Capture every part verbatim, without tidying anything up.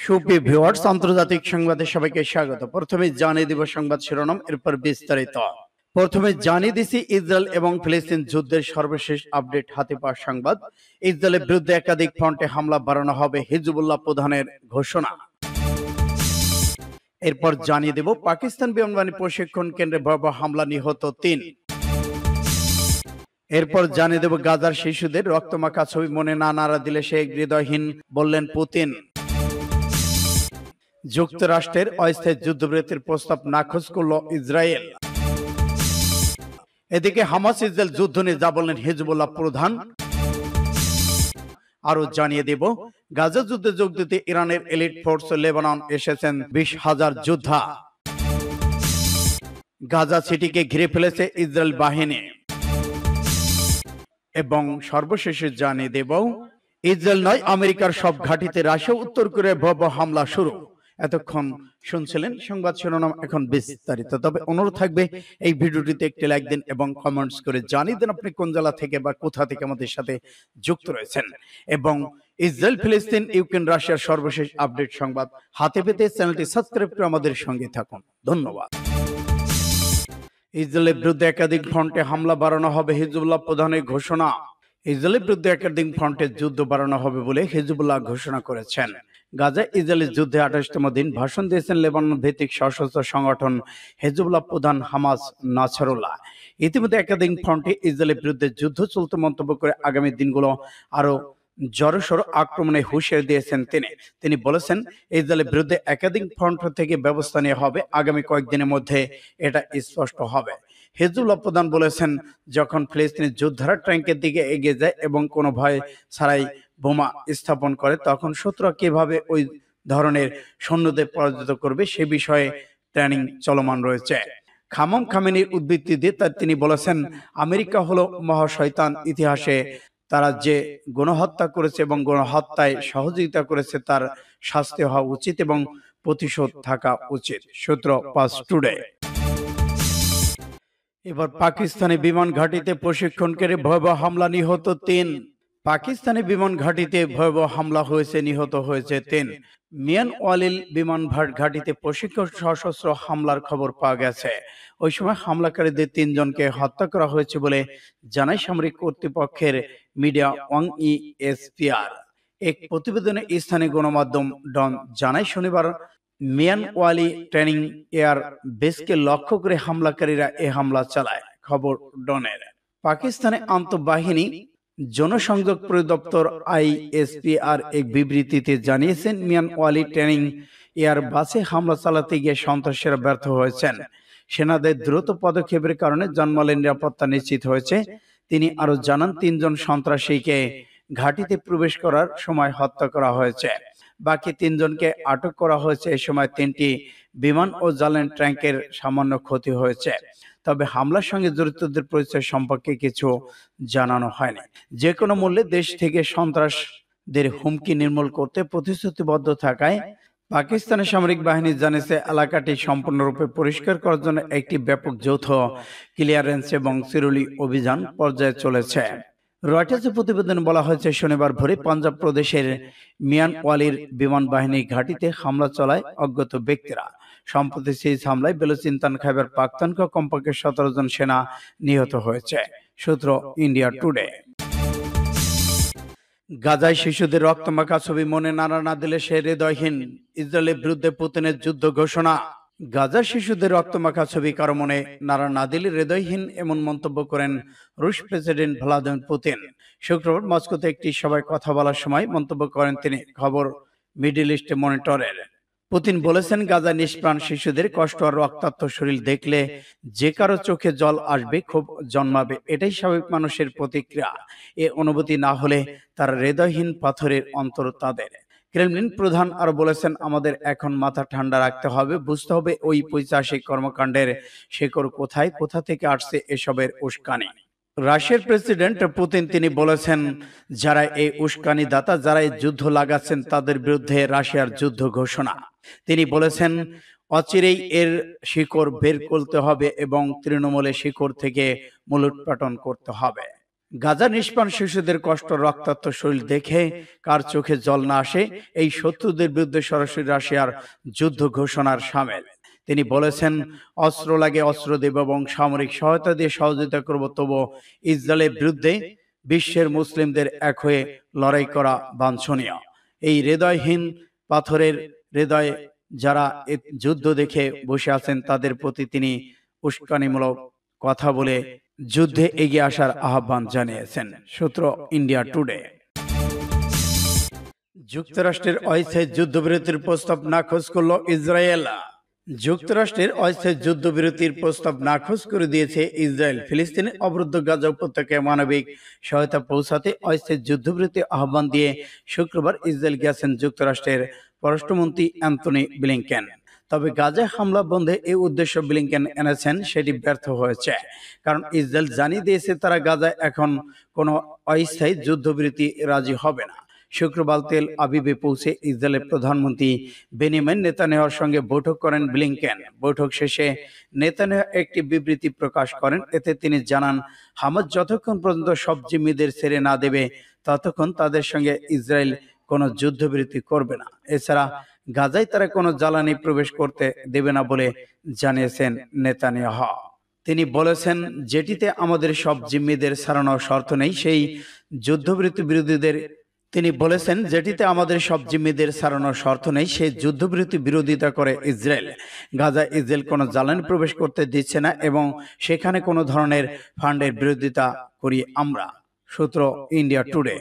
সুপ্রিয় ভিউয়ার্স, আন্তর্জাতিক সংবাদে সবাইকে স্বাগত। প্রথমে জানিয়ে দিব সংবাদ শিরোনাম, এরপর বিস্তারিত। প্রথমে জানিয়ে দিছি ইসরায়েল এবং ফিলিস্তিন যুদ্ধের সর্বশেষ আপডেট হাতে পাওয়া সংবাদ। ইসরায়েলের বিরুদ্ধে একাধিক ফ্রন্টে হামলা বাড়ানো হবে, হিজবুল্লাহ প্রধানের ঘোষণা। এরপর জানিয়ে দেব পাকিস্তান বিমানবাহিনী প্রশিক্ষণ কেন্দ্রে ভয়াবহ হামলা, নিহত তিন। এরপর জানিয়ে দেব গাজার শিশুদের রক্তমাখা ছবি মনে না নাড়া দিলে সে হৃদয়হীন, বললেন পুতিন। যুক্তরাষ্ট্রের অস্থায়ী যুদ্ধবিরতির প্রস্তাব নাকচ করল ইসরায়েল। এদিকে হামাস ইসরায়েল যুদ্ধ নিয়ে যা বললেন হিজবুল্লাহ প্রধান। আরো জানিয়ে দেব গাজা যুদ্ধে যোগ দিতে ইরানের এলিট ফোর্স লেবানন এসেছেন বিশ হাজার যোদ্ধা। গাজা সিটিকে ঘিরে ফেলেছে ইসরায়েল বাহিনী। এবং সর্বশেষে জানিয়ে দেব ইসরায়েল নয় আমেরিকার সব ঘাঁটিতে রাশিয়া উত্তর কোরিয়ায় ভয়াবহ হামলা শুরু। এতক্ষণ শুনছিলেন সংবাদ শিরোনাম, এখন বিস্তারিত। তবে অনুরোধ থাকবে এই ভিডিওটিতে একটি লাইক দিন এবং কমেন্টস করে জানিয়ে দেন আপনি কোন জেলা থেকে বা কোথা থেকে আমাদের সাথে যুক্ত রয়েছেন। এবং ইসরায়েল, ফিলিস্তিন, ইউক্রেন, রাশিয়ার সর্বশেষ আপডেট সংবাদ হাতে পেতে চ্যানেলটি সাবস্ক্রাইব করে আমাদের সঙ্গে থাকুন। ধন্যবাদ। ইসরায়েলের বিরুদ্ধে একাধিক ফ্রন্টে হামলা বাড়ানো হবে, হিজবুল্লাহ প্রধানের ঘোষণা। ইসরায়েলের বিরুদ্ধে একাধিক ফ্রন্টে যুদ্ধ বাড়ানো হবে বলে হিজবুল্লাহ ঘোষণা করেছেন। গাজা ইসরায়েলের যুদ্ধে আঠাশতম দিন ভাষণ দিয়েছেন লেবানন ভিত্তিক সশস্ত্র সংগঠন হিজবুল্লাহ প্রধান হামাস নাছরুল্লাহ। ইতিমধ্যে একাধিক ফ্রন্টে ইসরায়েলের বিরুদ্ধে যুদ্ধ চলতে মন্তব্য করে আগামী দিনগুলো আরো জড়সড় আক্রমণে হুঁশিয়ারি দিয়েছেন তিনি। তিনি বলেছেন ইসরায়েলের বিরুদ্ধে একাধিক ফ্রন্ট থেকে ব্যবস্থা নেওয়া হবে, আগামী কয়েকদিনের মধ্যে এটা স্পষ্ট হবে। হিজবুল্লাহ প্রধান বলেছেন, যখন ফিলিস্তিনের যোদ্ধারা ট্যাঙ্কের দিকে এগিয়ে যায় এবং কোনো ভয় ছাড়াই বোমা স্থাপন করে, তখন শত্রুরা কিভাবে ওই ধরনের সৈন্যদের পরাজিত করবে সে বিষয়ে ট্রেনিং চলমান রয়েছে। খামাম খামেনির উদ্ধৃতি দিয়ে তার তিনি বলেছেন, আমেরিকা হলো মহাশয়তান। ইতিহাসে তারা যে গণহত্যা করেছে এবং গণহত্যায় সহযোগিতা করেছে তার শাস্তি হওয়া উচিত এবং প্রতিশোধ থাকা উচিত। সূত্র পাঁচ টুডে। এবার পাকিস্তানি বিমান ঘাঁটিতে প্রশিক্ষণ কেন্দ্রে ভয়াবহ হামলা, নিহত তিন। পাকিস্তানি বিমান ঘাঁটিতে ভয়াবহ হামলা হয়েছে, নিহত হয়েছে তিন। মিয়ান ওয়ালিল বিমান ঘাঁটিতে প্রশিক্ষণ সশস্ত্র হামলার খবর পাওয়া গেছে। ওই সময় হামলাকারীদের তিনজনকে হত্যা করা হয়েছে বলে জানায় সামরিক কর্তৃপক্ষের media wing I S P R. এক প্রতিবেদনে স্থানীয় গণমাধ্যম ডন জানায় শনিবার মিয়ান ওয়ালি ট্রেনিং এয়ার বেসকে লক্ষ্য করে হামলাকারীরা এ হামলা চালায়। খবর ডনের। পাকিস্তানে আন্তঃবাহিনী জনসংযোগ পরিদপ্তর আই এস পি আর এক বিবৃতিতে জানিয়েছেন, মিয়ান ওয়ালি ট্রেনিং এয়ার বাসে হামলা চালাতে গিয়ে সন্ত্রাসীরা ব্যর্থ হয়েছেন। সেনাদের দ্রুত পদক্ষেপের কারণে জানমালের নিরাপত্তা নিশ্চিত হয়েছে। তিনি আরো জানান, তিনজন সন্ত্রাসীকে ঘাঁটিতে প্রবেশ করার সময় হত্যা করা হয়েছে। বাকি তিনজনকে আটক করা হয়েছে। এ সময় তিনটি বিমান ও জ্বালানি ট্যাঙ্কের সামান্য ক্ষতি হয়েছে। তবে হামলার সঙ্গে জড়িতদের পরিচয় সম্পর্কে কিছু জানানো হয়নি। যে কোনো মূল্যে দেশ থেকে সন্ত্রাসদের হুমকি নির্মূল করতে প্রতিশ্রুতিবদ্ধ থাকায় পাকিস্তানের সামরিক বাহিনী জানিয়েছে, এলাকাটি সম্পূর্ণরূপে পরিষ্কার করার জন্য একটি ব্যাপক যৌথ ক্লিয়ারেন্স এবং সিরুলি অভিযান পর্যায়ে চলেছে। রয়টার্সের প্রতিবেদনে বলা হয়েছে, শনিবার ভোরে পাঞ্জাব প্রদেশের মিয়ান ওয়ালির বিমান বাহিনী ঘাঁটিতে হামলা চালায় অজ্ঞাত ব্যক্তিরা। সম্প্রতি সেই হামলায় বেলুচিস্তান, খাইবার পাখতুনখোয়া কমপক্ষে সতেরো জন সেনা নিহত হয়েছে। সূত্র ইন্ডিয়া টুডে। গাজায় শিশুদের রক্তমাখা ছবি মনে নাড়া না দিলে সে হৃদয়হীন, ইসরায়েলের বিরুদ্ধে পুতিনের যুদ্ধ ঘোষণা। গাজার শিশুদের রক্তমাখা ছবি কারো মনে নাড়া না দিলে হৃদয়হীন, এমন মন্তব্য করেন রুশ প্রেসিডেন্ট ভ্লাদিমির পুতিন। শুক্রবার মস্কোতে একটি সভায় কথা বলার সময় মন্তব্য করেন তিনি। খবর মিডল ইস্ট মনিটরের। পুতিন বলেছেন, গাজা নিষ্প্রাণ শিশুদের কষ্ট আর রক্তাক্ত শরীর দেখলে যে কারো চোখে জল আসবে, খুব জন্মাবে। এটাই স্বাভাবিক মানুষের প্রতিক্রিয়া। এ অনুভূতি না হলে তারা হৃদয়হীন, পাথরের অন্তর তাদের। ক্রেমলিন প্রধান আরো বলেছেন, আমাদের এখন মাথা ঠান্ডা রাখতে হবে, বুঝতে হবে ওই পৈশাচিক কর্মকাণ্ডের শেকড় কোথায়, কোথা থেকে আসছে এসবের উস্কানি। রাশিয়ার প্রেসিডেন্ট পুতিন তিনি বলেছেন, যারা এই উস্কানি দাতা, যারা এই যুদ্ধ লাগাচ্ছেন তাদের বিরুদ্ধে রাশিয়ার যুদ্ধ ঘোষণা। তিনি বলেছেন, অচিরেই এর শিকড় বের করতে হবে এবং তৃণমূলের শিকড় থেকে মূলোৎপাটন করতে হবে। গাজা নিষ্পাণ শিশুদের কষ্ট, রক্তাক্ত শরীর দেখে কার চোখে জল না আসে? এই শত্রুদের বিরুদ্ধে সরাসরি রাশিয়ার যুদ্ধ ঘোষণার সামিল। তিনি বলেছেন, অস্ত্র লাগে অস্ত্র দেব এবং সামরিক সহায়তা দিয়ে সহযোগিতা করব, তবু ইসরায়েলের বিরুদ্ধে বিশ্বের মুসলিমদের এক হয়ে লড়াই করা বাঞ্ছনীয়। এই হৃদয়হীন পাথরের হৃদয়ে যারা এই যুদ্ধ দেখে বসে আছেন তাদের প্রতি তিনি উস্কানিমূলক কথা বলে যুদ্ধে এগিয়ে আসার আহ্বান জানিয়েছেন। সূত্র ইন্ডিয়া টুডে। যুক্তরাষ্ট্রের অস্থায়ী যুদ্ধবিরতির প্রস্তাব নাকচ করল ইসরায়েল। যুক্তরাষ্ট্রের অস্থায়ী যুদ্ধবিরতির প্রস্তাব নাকচ করে দিয়েছে ইসরায়েল। ফিলিস্তিনের অবরুদ্ধ গাজা উপত্যকায় মানবিক সহায়তা পৌঁছাতে অস্থায়ী যুদ্ধবিরতি আহ্বান দিয়ে শুক্রবার ইসরায়েল গেছেন যুক্তরাষ্ট্রের পররাষ্ট্রমন্ত্রী অ্যান্টনি ব্লিংকেন। তবে গাজায় হামলা বন্ধে এই উদ্দেশ্য ব্লিংকেন এনেছেন সেটি ব্যর্থ হয়েছে, কারণ ইসরায়েল জানিয়ে দিয়েছে তারা গাজায় এখন কোনো অস্থায়ী যুদ্ধবিরতি রাজি হবে না। শুক্রবার তেল আবিবে পৌঁছে ইসরায়েলের প্রধানমন্ত্রী বেনিয়ামিন নেতানিয়াহুর সঙ্গে বৈঠক করেন ব্লিংকেন। বৈঠক শেষে নেতানিয়াহু একটি বিবৃতি প্রকাশ করেন। এতে তিনি জানান, হামাস যতক্ষণ পর্যন্ত সব জিম্মিদের ছেড়ে না দেবে ততক্ষণ তাদের সঙ্গে ইসরায়েল কোনো যুদ্ধবিরতি করবে না। এছাড়া গাজায় তারা কোনো জ্বালানি প্রবেশ করতে দেবে না বলে জানিয়েছেন নেতানিয়াহু। তিনি বলেছেন, যেটিতে আমাদের সব জিম্মিদের ছাড়ানোর শর্ত নেই সেই যুদ্ধবিরতি বিরোধীদের তিনি বলেছেন যেটিতে আমাদের সব জিম্মিদের ছাড়ানোর শর্ত নেই সেই যুদ্ধবিরতি বিরোধিতা করে ইসরায়েল। গাজা ইসরায়েল কোনো জ্বালানি প্রবেশ করতে দিচ্ছে না এবং সেখানে কোনো ধরনের ফান্ডের বিরোধিতা করি আমরা। সূত্র ইন্ডিয়া টুডে।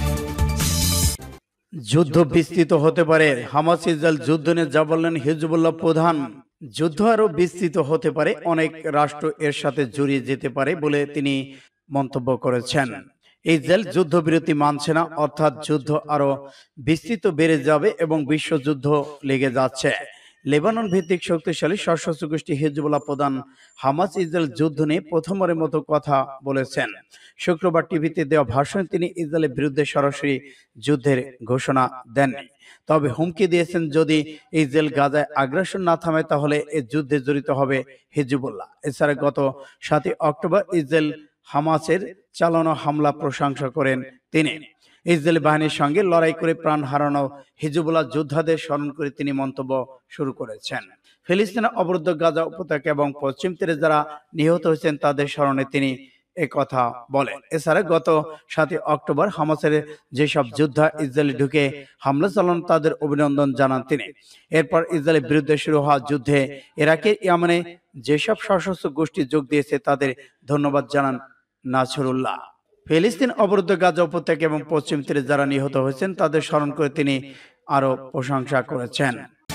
যুদ্ধ বিস্তৃত হতে পারে, হামাস ইসরায়েল যুদ্ধ নিয়ে যা বললেন হিজবুল্লাহ প্রধান। যুদ্ধ আরো বিস্তৃত হতে পারে, অনেক রাষ্ট্র এর সাথে জড়িয়ে যেতে পারে বলে তিনি মন্তব্য করেছেন। ইসরায়েল যুদ্ধবিরতি মানছে না, অর্থাৎ যুদ্ধ আরো বিস্তৃত বেড়ে যাবে এবং বিশ্বযুদ্ধ লেগে যাচ্ছে। লেবানন ভিত্তিক শক্তিশালী সশস্ত্র গোষ্ঠী হিজবুল্লাহ প্রধান হামাস ইসরায়েল যুদ্ধ নিয়ে প্রথমবারের মতো কথা বলেছেন। শুক্রবার টিভিতে দেওয়া ভাষণে তিনি ইসরায়েলের বিরুদ্ধে সরাসরি যুদ্ধের ঘোষণা দেননি, তবে হুমকি দিয়েছেন যদি ইসরায়েল গাজায় আগ্রাসন না থামে তাহলে এই যুদ্ধে জড়িত হবে হিজবুল্লাহ। এছাড়া গত সাতই অক্টোবর ইসরায়েল হামাসের চালানো হামলা প্রশংসা করেন তিনি। ইসরায়েলি বাহিনীর সঙ্গে লড়াই করে প্রাণ হারানো হিজবুল্লাহ যোদ্ধাদের স্মরণ করে তিনি মন্তব্য শুরু করেছেন। ফিলিস্তিনের অবরুদ্ধ গাজা উপত্যকা এবং পশ্চিম তীরে যারা নিহত হয়েছেন তাদের স্মরণে তিনি একথা বলেন। এছাড়া গত সাতই অক্টোবর হামাসের যেসব যোদ্ধা ইসরায়েলে ঢুকে হামলা চালান তাদের অভিনন্দন জানান তিনি। এরপর ইসরায়েলের বিরুদ্ধে শুরু হওয়া যুদ্ধে ইরাকের ইয়ামানে যেসব সশস্ত্র গোষ্ঠী যোগ দিয়েছে তাদের ধন্যবাদ জানান নাসরুল্লাহ। ফিলিস্তিন অবরুদ্ধ গাজা উপত্যকা এবং পশ্চিম তীরে যারা নিহত হয়েছেন তাদের স্মরণ করে তিনি আরো প্রশংসা করেছেন।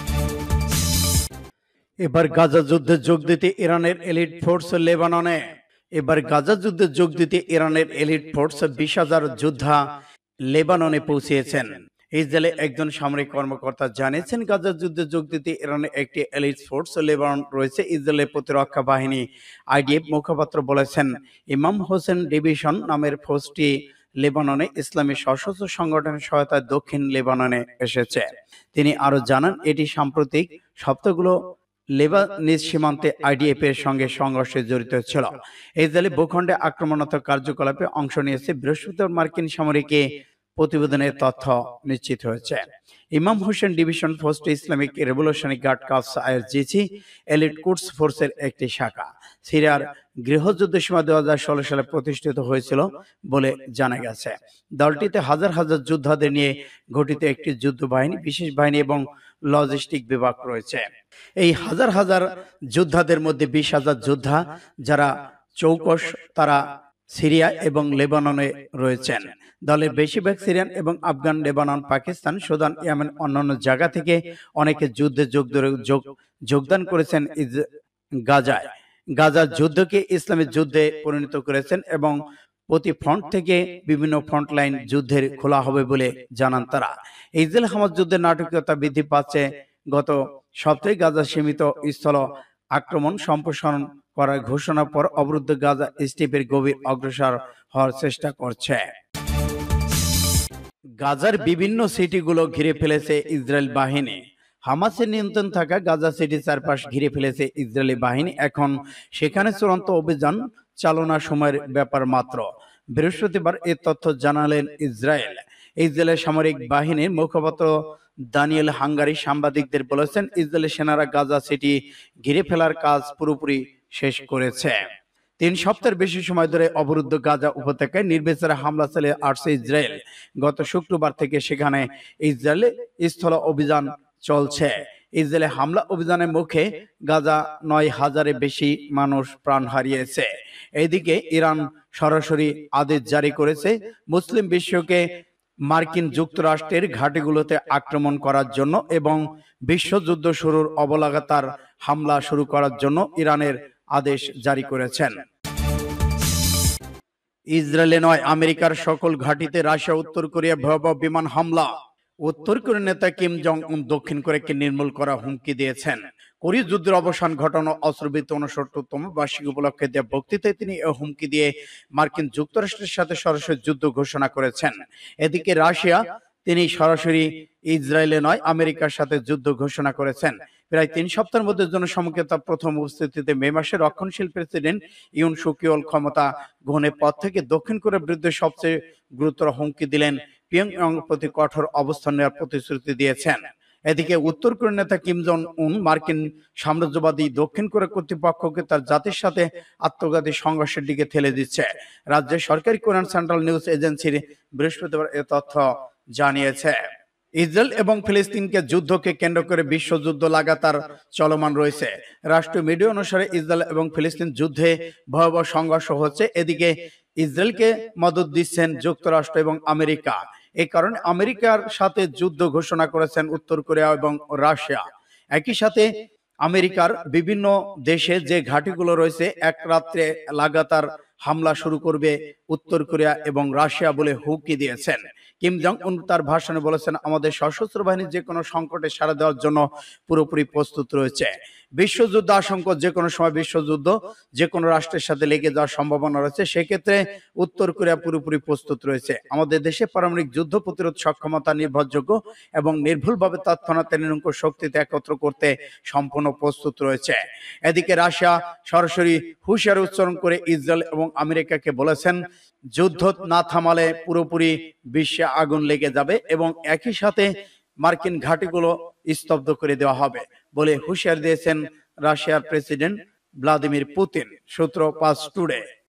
এবার গাজা যুদ্ধে যোগ দিতে ইরানের এলিট ফোর্স লেবাননে। এবার গাজা যুদ্ধে যোগ দিতে ইরানের এলিট ফোর্স বিশ হাজার যোদ্ধা লেবাননে পৌঁছিয়েছেন। ইসরায়েলে একজন সামরিক কর্মকর্তা জানিয়েছেন, গাজা যুদ্ধে যোগ দিতে ইরানের একটি এলিট ফোর্স লেবানন রয়েছে। ইসরায়েলের প্রতিরক্ষা বাহিনী আইডিএফ মুখপাত্র বলেছেন, ইমাম হোসেন ডিভিশন নামের ফোর্সটি লেবাননে ইসলামী সশস্ত্র সংগঠনের সহায়তায় দক্ষিণ লেবাননে এসেছে। তিনি আরো জানান, এটি সাম্প্রতিক সপ্তাহগুলো লেবানিজ সীমান্তে আইডিএফ এর সঙ্গে সংঘর্ষে জড়িত ছিল। ইসরায়েলি ভূখণ্ডে আক্রমণাত্মক কার্যকলাপে অংশ নিয়েছে। বৃহস্পতিবার মার্কিন সামরিক প্রতিবেদনের তথ্য নিশ্চিত হয়েছে। ইমাম হোসেন ডিভিশন ফোর্সটি Islamic Revolutionary Guard Corps IRGC elite Quds ফোর্সের একটি শাখা। সিরিয়ার গৃহযুদ্ধের সময় দুই হাজার ষোলো সালে প্রতিষ্ঠিত হয়েছিল বলে জানা গেছে। দলটিতে হাজার হাজার যোদ্ধাদের নিয়ে গঠিত একটি যুদ্ধ বাহিনী, বিশেষ বাহিনী এবং লজিস্টিক বিভাগ রয়েছে। এই হাজার হাজার যোদ্ধাদের মধ্যে বিশ হাজার যোদ্ধা যারা চৌকস তারা সিরিয়া এবং লেবাননে রয়েছেন। দলের বেশিরভাগ সিরিয়ান এবং Afghan, Lebanon, Pakistan, Sudan, Yemen অন্যান্য জায়গা থেকে অনেকে যুদ্ধে যোগ যোগ যোগদান করেছেন। গাজায় গাজার যুদ্ধকে ইসলামের যুদ্ধে পরিণত করেছেন এবং প্রতি ফ্রন্ট থেকে বিভিন্ন ফ্রন্ট লাইন যুদ্ধের খোলা হবে বলে জানান তারা। ইসরায়েল হামাস যুদ্ধের নাটকীয়তা বৃদ্ধি পাচ্ছে। গত সপ্তাহে গাজা সীমিত স্থল আক্রমণ সম্প্রসারণ করার ঘোষণার পর অবরুদ্ধ গাজা স্ট্রিপের গভীর অগ্রসর হওয়ার চেষ্টা করছে। গাজার বিভিন্ন সিটিগুলো ঘিরে ফেলেছে ইসরায়েল বাহিনী। হামাসের নিয়ন্ত্রণ থাকা গাজা সিটি চারপাশ ঘিরে ফেলেছে ইসরায়েলি বাহিনী। এখন সেখানে চূড়ান্ত অভিযান চালানোর সময়ের ব্যাপার মাত্র। বৃহস্পতিবার এ তথ্য জানালেন ইসরায়েল। ইসরায়েলের সামরিক বাহিনীর মুখপাত্র দানিয়েল হাঙ্গারি সাংবাদিকদের বলেছেন, ইসরায়েলি সেনারা গাজা সিটি ঘিরে ফেলার কাজ পুরোপুরি শেষ করেছে। তিন সপ্তাহের বেশি সময় ধরে অবরুদ্ধ গাজা উপত্যকায় নির্বিচারে হামলা চালিয়ে আসছে ইসরায়েল। গত শুক্রবার থেকে সেখানে ইসরায়েলে স্থল অভিযান চলছে। ইসরায়েলে হামলা অভিযানের মুখে গাজা নয় হাজারের বেশি মানুষ প্রাণ হারিয়েছে। এইদিকে ইরান সরাসরি আদেশ জারি করেছে মুসলিম বিশ্বকে মার্কিন যুক্তরাষ্ট্রের ঘাঁটিগুলোতে আক্রমণ করার জন্য এবং বিশ্বযুদ্ধ শুরুর অবলাগাতার হামলা শুরু করার জন্য ইরানের আদেশ জারি করেছেন। ইসরায়েলে নয়, আমেরিকার সকল ঘাঁটিতে রাশিয়া উত্তর কোরিয়া ভয়াবহ বিমান হামলা। উত্তর কোরিয়ার নেতা কিম জং উন দক্ষিণ কোরিয়াকে নির্মূল করা হুমকি দিয়েছেন। কোরিয়া যুদ্ধের অবসান ঘটানো অস্ত্রবিরতি উনসত্তরতম বার্ষিকী উপলক্ষে দেওয়া বক্তৃতায় তিনি এই হুমকি দিয়ে মার্কিন যুক্তরাষ্ট্রের সাথে সরাসরি যুদ্ধ ঘোষণা করেছেন। এদিকে রাশিয়া তিনি সরাসরি ইসরায়েলে নয় আমেরিকার সাথে যুদ্ধ ঘোষণা করেছেন। প্রায় তিন সপ্তাহের মধ্যে জনসম্মুখে তার প্রথম উপস্থিতিতে মে মাসে রক্ষণশীল প্রেসিডেন্ট ইউন সুক ইয়েল ক্ষমতা গ্রহণের পর থেকে দক্ষিণ কোরিয়ার বিরুদ্ধে সবচেয়ে গুরুতর হুমকি দিলেন, পিয়ংইয়ং প্রতি কঠোর অবস্থান নেওয়ার প্রতিশ্রুতি দিয়েছেন। এদিকে উত্তর কোরিয়ার নেতা কিম জং উন মার্কিন সাম্রাজ্যবাদী দক্ষিণ কোরিয়া কর্তৃপক্ষকে তার জাতির সাথে আত্মঘাতী সংঘর্ষের দিকে ঠেলে দিচ্ছে। রাজ্যের সরকারি কোরিয়ান সেন্ট্রাল নিউজ এজেন্সির বৃহস্পতিবার এ তথ্য জানিয়েছে। ইসরায়েল এবং ফিলিস্তিনকে যুদ্ধকে কেন্দ্র করে বিশ্বযুদ্ধ লাগাতার চলমান রয়েছে। রাষ্ট্রীয় মিডিয়া অনুসারে ইসরায়েল এবং ফিলিস্তিন যুদ্ধে ভয়াবহ সংঘর্ষ হচ্ছে। এদিকে ইসরায়েলকে মদত দিচ্ছেন যুক্তরাষ্ট্র এবং আমেরিকা। এই কারণে আমেরিকার সাথে যুদ্ধ ঘোষণা করেছেন উত্তর কোরিয়া এবং রাশিয়া। একই সাথে আমেরিকার বিভিন্ন দেশে যে ঘাঁটিগুলো রয়েছে এক রাত্রে লাগাতার হামলা শুরু করবে উত্তর কোরিয়া এবং রাশিয়া বলে হুমকি দিয়েছেন। কিম জং উন তার ভাষণে বলেছেন, আমাদের সশস্ত্র বাহিনী যে কোনো সংকটে সাড়া দেওয়ার জন্য পুরোপুরি প্রস্তুত রয়েছে। বিশ্বযুদ্ধ আশঙ্কা, যে কোনো সময় বিশ্বযুদ্ধ যে কোনো রাষ্ট্রের সাথে লেগে যাওয়ার সম্ভাবনা রয়েছে, সেক্ষেত্রে উত্তর কোরিয়া পুরোপুরি প্রস্তুত রয়েছে। আমাদের দেশে পারমাণবিক যুদ্ধ প্রতিরোধ সক্ষমতা নির্ভরযোগ্য এবং নির্ভুলভাবে তৎক্ষণাৎ নিরঙ্কুশ শক্তিতে একত্র করতে সম্পূর্ণ প্রস্তুত রয়েছে। এদিকে রাশিয়া সরাসরি হুঁশিয়ারি উচ্চারণ করে ইসরায়েল এবং আমেরিকাকে বলেছেন, যুদ্ধ না থামালে পুরোপুরি বিশ্বে আগুন লেগে যাবে এবং একই সাথে মার্কিন ঘাঁটিগুলো স্তব্ধ করে দেওয়া হবে বলে হুঁশিয়ারি দিয়েছেন রাশিয়ার প্রেসিডেন্ট ভ্লাদিমির পুতিন। সূত্র পাঁচ টুডে।